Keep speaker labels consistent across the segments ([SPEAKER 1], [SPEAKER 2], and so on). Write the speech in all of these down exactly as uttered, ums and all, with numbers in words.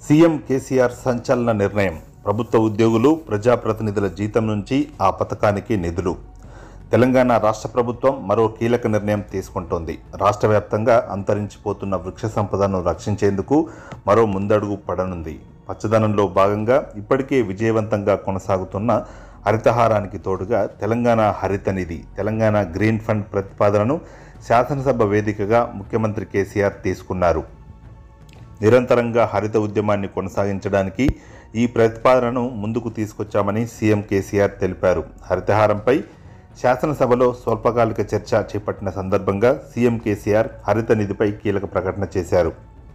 [SPEAKER 1] CM KCR సంచలన నిర్ణయం. ప్రభుత్వ ఉద్యోగులు, ప్రజాప్రతినిధుల జీతం నుంచి ఆ పథకానికి నిధులు. తెలంగాణ రాష్ట్ర ప్రభుత్వం మరో కీలక నిర్ణయం తీసుకుంటోంది. రాష్ట్ర వ్యాప్తంగా అంతరించిపోతున్న వృక్ష సంపదను రక్షించేందుకు మరో ముందడుగు పడనుంది. పచ్చదనంలో భాగంగా ఇప్పటికే విజయవంతంగా కొనసాగుతున్న హరితహారానికి తోడుగా తెలంగాణ హరిత నిధి, తెలంగాణ గ్రీన్ ఫండ్ ప్రతిపాదనను శాసనసభ వేదికగా ముఖ్యమంత్రి కేసీఆర్ తీసుకున్నారు. నిరంతరంగా హరిత ఉద్యమాన్ని కొనసాగించడానికి ఈ ప్రతిపాదనను ముందుకు తీసుకొచ్చామని సీఎం కేసీఆర్ తెలిపారు. హరితహారంపై శాసనసభలో స్వల్పకాలిక చర్చ చేపట్టిన సందర్భంగా సీఎం కేసీఆర్ హరిత నిధిపై కీలక ప్రకటన చేశారు.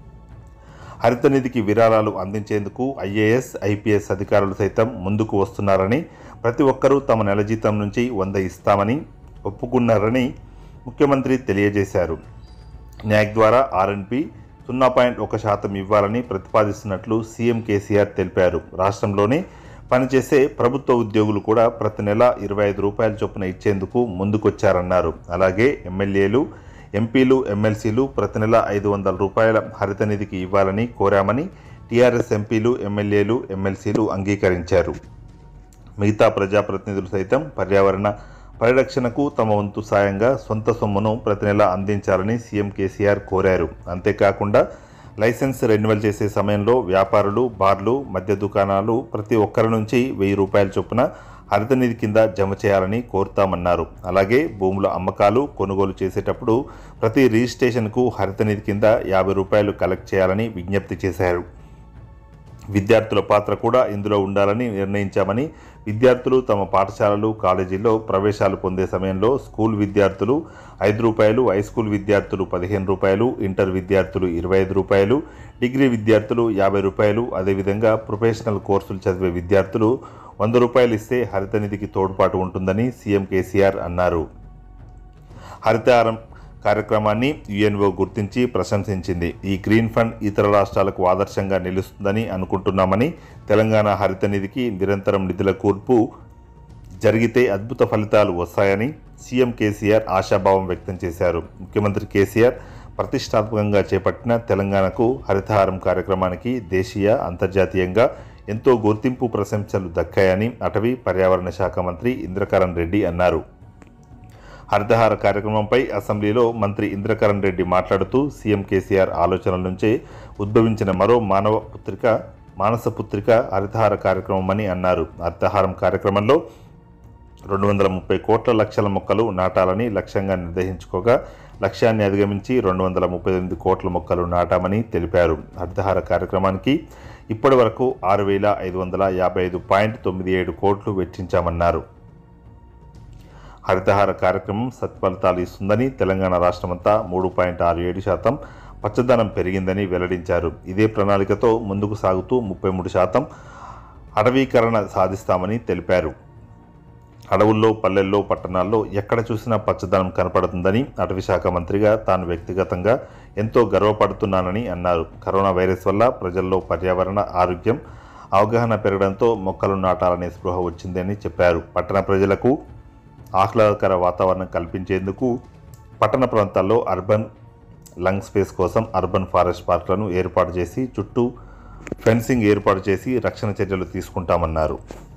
[SPEAKER 1] హరిత నిధికి విరాళాలు అందించేందుకు ఐఏఎస్, ఐపీఎస్ అధికారులు సైతం ముందుకు వస్తున్నారని, ప్రతి ఒక్కరూ తమ నెల జీతం నుంచి వంద ఇస్తామని ఒప్పుకున్నారని ముఖ్యమంత్రి తెలియజేశారు. న్యాక్ ద్వారా ఆర్ఎన్పి సున్నా పాయింట్ ఒక శాతం ఇవ్వాలని ప్రతిపాదిస్తున్నట్లు సీఎం కేసీఆర్ తెలిపారు. రాష్ట్రంలోనే పనిచేసే ప్రభుత్వ ఉద్యోగులు కూడా ప్రతి నెల ఇరవై ఐదు రూపాయల చొప్పున ఇచ్చేందుకు ముందుకొచ్చారన్నారు. అలాగే ఎమ్మెల్యేలు, ఎంపీలు, ఎమ్మెల్సీలు ప్రతి నెల ఐదు వందల రూపాయల హరిత నిధికి ఇవ్వాలని కోరామని టీఆర్ఎస్ ఎంపీలు, ఎమ్మెల్యేలు, ఎమ్మెల్సీలు అంగీకరించారు. మిగతా ప్రజాప్రతినిధులు సైతం పర్యావరణ పరిరక్షణకు తమ వంతు సాయంగా సొంత సొమ్మును ప్రతి నెల అందించాలని సీఎం కేసీఆర్ కోరారు. అంతేకాకుండా లైసెన్స్ రెన్యువల్ చేసే సమయంలో వ్యాపారులు, బార్లు, మద్య దుకాణాలు ప్రతి ఒక్కరి నుంచి వెయ్యి రూపాయల చొప్పున హరిత నిధి కింద జమ చేయాలని కోరుతామన్నారు. అలాగే భూముల అమ్మకాలు, కొనుగోలు చేసేటప్పుడు ప్రతి రిజిస్ట్రేషన్కు హరిత నిధి కింద యాభై రూపాయలు కలెక్ట్ చేయాలని విజ్ఞప్తి చేశారు. విద్యార్థుల పాత్ర కూడా ఇందులో ఉండాలని నిర్ణయించామని, విద్యార్థులు తమ పాఠశాలలు, కాలేజీల్లో ప్రవేశాలు పొందే సమయంలో స్కూల్ విద్యార్థులు ఐదు రూపాయలు, హై స్కూల్ విద్యార్థులు పదిహేను రూపాయలు, ఇంటర్ విద్యార్థులు ఇరవై ఐదు రూపాయలు, డిగ్రీ విద్యార్థులు యాభై రూపాయలు, అదేవిధంగా ప్రొఫెషనల్ కోర్సులు చదివే విద్యార్థులు వంద రూపాయలు ఇస్తే హరిత నిధికి తోడ్పాటు ఉంటుందని సీఎం కేసీఆర్ అన్నారు. హరితహారం కార్యక్రమాన్ని యుఎన్ఓ గుర్తించి ప్రశంసించింది. ఈ గ్రీన్ ఫండ్ ఇతర రాష్ట్రాలకు ఆదర్శంగా నిలుస్తుందని అనుకుంటున్నామని, తెలంగాణ హరిత నిధికి నిరంతరం నిధుల కూర్పు జరిగితే అద్భుత ఫలితాలు వస్తాయని సీఎం కేసీఆర్ ఆశాభావం వ్యక్తం చేశారు. ముఖ్యమంత్రి కేసీఆర్ ప్రతిష్టాత్మకంగా చేపట్టిన తెలంగాణకు హరితహారం కార్యక్రమానికి దేశీయ, అంతర్జాతీయంగా ఎంతో గుర్తింపు, ప్రశంసలు దక్కాయని అటవీ పర్యావరణ శాఖ మంత్రి ఇంద్రకరణ్ రెడ్డి అన్నారు. హరితహార కార్యక్రమంపై అసెంబ్లీలో మంత్రి ఇంద్రకరణ్ రెడ్డి మాట్లాడుతూ, సీఎం కేసీఆర్ ఆలోచనల నుంచే ఉద్భవించిన మరో మానవ పుత్రిక మానస పుత్రిక హరితహార కార్యక్రమం అని అన్నారు. హరితహారం కార్యక్రమంలో రెండు వందల ముప్పై కోట్ల లక్షల మొక్కలు నాటాలని లక్ష్యంగా నిర్దేశించుకోగా, లక్ష్యాన్ని అధిగమించి రెండు వందల ముప్పై ఎనిమిది కోట్ల మొక్కలు నాటామని తెలిపారు. హరితహార కార్యక్రమానికి ఇప్పటి వరకు ఆరు వేల ఐదు వందల యాభై ఐదు పాయింట్ తొమ్మిది ఏడు కోట్లు వెచ్చించామన్నారు. హరితహార కార్యక్రమం సత్ఫలితాలు ఇస్తుందని, తెలంగాణ రాష్ట్రమంతా మూడు పాయింట్ ఆరు ఏడు శాతం పచ్చదనం పెరిగిందని వెల్లడించారు. ఇదే ప్రణాళికతో ముందుకు సాగుతూ ముప్పై మూడు శాతం అటవీకరణ సాధిస్తామని తెలిపారు. అడవుల్లో, పల్లెల్లో, పట్టణాల్లో ఎక్కడ చూసినా పచ్చదనం కనపడుతుందని, అటవీ శాఖ మంత్రిగా తాను వ్యక్తిగతంగా ఎంతో గర్వపడుతున్నానని అన్నారు. కరోనా వైరస్ వల్ల ప్రజల్లో పర్యావరణ, ఆరోగ్యం అవగాహన పెరగడంతో మొక్కలు నాటాలనే స్పృహ వచ్చిందని చెప్పారు. పట్టణ ప్రజలకు ఆహ్లాదకర వాతావరణం కల్పించేందుకు పట్టణ ప్రాంతాల్లో అర్బన్ లంగ్ స్పేస్ కోసం అర్బన్ ఫారెస్ట్ పార్కులను ఏర్పాటు చేసి చుట్టూ ఫెన్సింగ్ ఏర్పాటు చేసి రక్షణ చర్యలు తీసుకుంటామన్నారు.